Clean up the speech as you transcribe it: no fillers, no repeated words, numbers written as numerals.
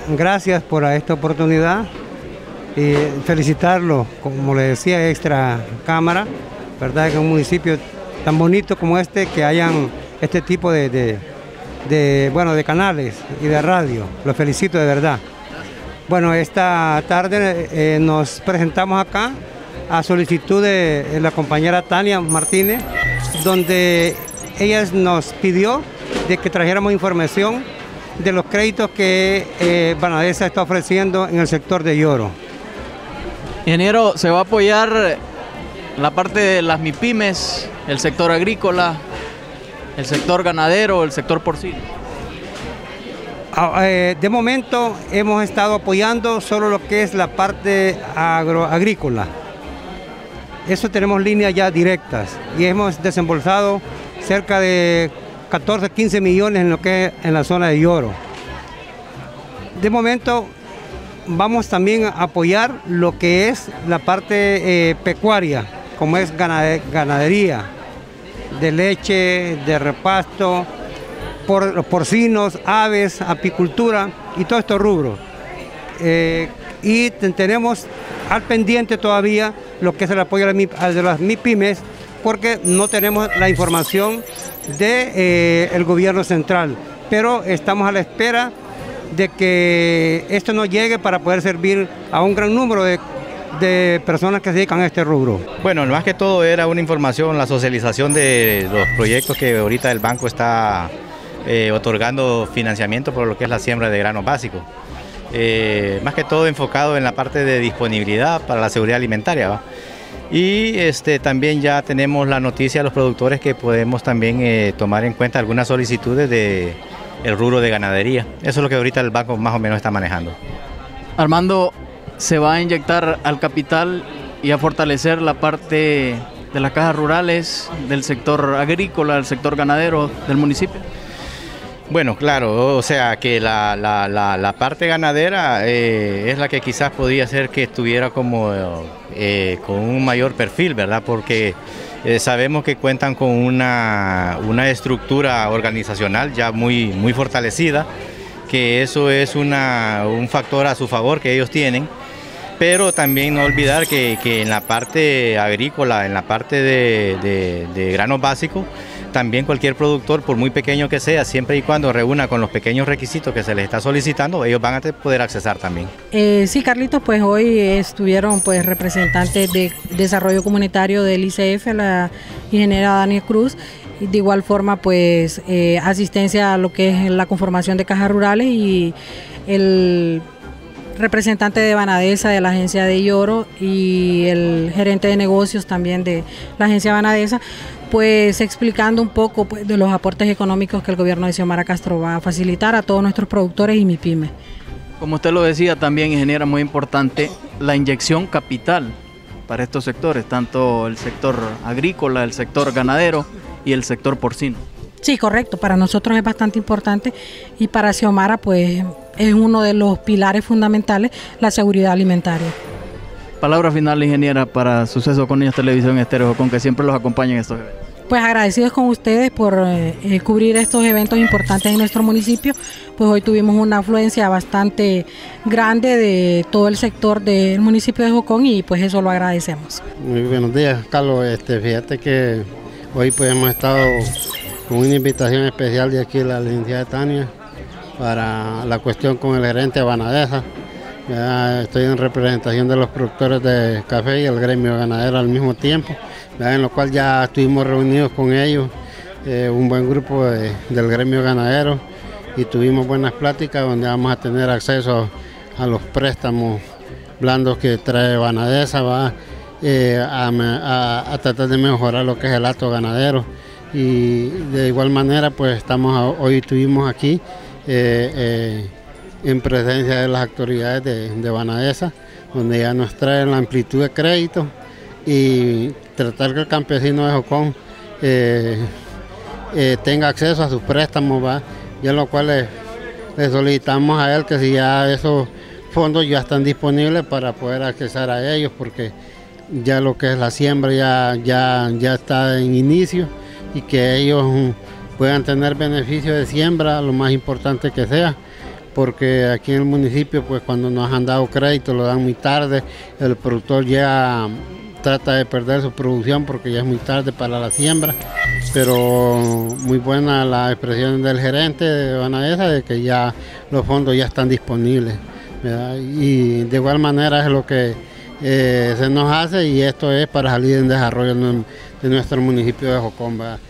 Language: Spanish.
gracias por esta oportunidad y felicitarlo, como le decía, extra cámara, ¿verdad? Que en un municipio tan bonito como este, que hayan este tipo de canales y de radio. Los felicito de verdad. Bueno, esta tarde nos presentamos acá a solicitud de la compañera Tania Martínez, donde ella nos pidió de que trajéramos información de los créditos que Banadesa está ofreciendo en el sector de Yoro. Ingeniero, ¿se va a apoyar la parte de las MIPYMES, el sector agrícola, el sector ganadero, el sector porcino? De momento hemos estado apoyando solo lo que es la parte agrícola. Eso tenemos líneas ya directas y hemos desembolsado cerca de 14, 15 millones en lo que es en la zona de Yoro. De momento vamos también a apoyar lo que es la parte pecuaria, como es ganadería, de leche, de repasto, por porcinos, aves, apicultura y todos estos rubros. Y tenemos al pendiente todavía lo que es el apoyo de las MIPYMES, porque no tenemos la información del gobierno central, pero estamos a la espera de que esto nos llegue para poder servir a un gran número de personas que se dedican a este rubro. Bueno, más que todo era una información, la socialización de los proyectos que ahorita el banco está otorgando financiamiento por lo que es la siembra de granos básicos. Más que todo enfocado en la parte de disponibilidad para la seguridad alimentaria, ¿va? Y también ya tenemos la noticia a los productores que podemos también tomar en cuenta algunas solicitudes del rubro de ganadería. Eso es lo que ahorita el banco más o menos está manejando. Armando, ¿se va a inyectar al capital y a fortalecer la parte de las cajas rurales, del sector agrícola, del sector ganadero del municipio? Bueno, claro, o sea que la parte ganadera es la que quizás podría ser que estuviera como con un mayor perfil, ¿verdad? Porque sabemos que cuentan con una estructura organizacional ya muy fortalecida, que eso es un factor a su favor que ellos tienen, pero también no olvidar que en la parte agrícola, en la parte de granos básicos, también cualquier productor, por muy pequeño que sea, siempre y cuando reúna con los pequeños requisitos que se les está solicitando, ellos van a poder accesar también. Sí, Carlitos, pues hoy estuvieron pues representantes de Desarrollo Comunitario del ICF, la ingeniera Dani Cruz, y de igual forma pues asistencia a lo que es la conformación de cajas rurales, y el representante de Banadesa de la agencia de Yoro y el gerente de negocios también de la agencia Banadesa, pues explicando un poco pues, de los aportes económicos que el gobierno de Xiomara Castro va a facilitar a todos nuestros productores y MIPYME. Como usted lo decía también, ingeniera, muy importante la inyección capital para estos sectores, tanto el sector agrícola, el sector ganadero y el sector porcino. Sí, correcto, para nosotros es bastante importante y para Xiomara pues es uno de los pilares fundamentales la seguridad alimentaria. Palabra final, ingeniera, para Suceso con Niños Televisión Estéreo Jocón, que siempre los acompaña en estos eventos. Pues agradecidos con ustedes por cubrir estos eventos importantes en nuestro municipio. Pues hoy tuvimos una afluencia bastante grande de todo el sector del municipio de Jocón y pues eso lo agradecemos. Muy buenos días, Carlos. Fíjate que hoy pues hemos estado con una invitación especial de aquí de la licenciada Tania para la cuestión con el gerente de Banadesa. Ya estoy en representación de los productores de café y el gremio ganadero al mismo tiempo, en lo cual ya estuvimos reunidos con ellos, un buen grupo del gremio ganadero, y tuvimos buenas pláticas donde vamos a tener acceso a los préstamos blandos que trae Banadesa, a tratar de mejorar lo que es el acto ganadero, y de igual manera pues hoy estuvimos aquí en presencia de las autoridades de Banadesa, donde ya nos traen la amplitud de crédito y tratar que el campesino de Jocón tenga acceso a sus préstamos, y en lo cual le solicitamos a él que si ya esos fondos ya están disponibles para poder acceder a ellos, porque ya lo que es la siembra ya está en inicio, y que ellos puedan tener beneficio de siembra, lo más importante que sea, porque aquí en el municipio pues cuando nos han dado crédito lo dan muy tarde, el productor ya trata de perder su producción porque ya es muy tarde para la siembra, pero muy buena la expresión del gerente de Banadesa de que ya los fondos ya están disponibles, ¿verdad? Y de igual manera es lo que se nos hace, y esto es para salir en desarrollo de nuestro municipio de Jocón, ¿verdad?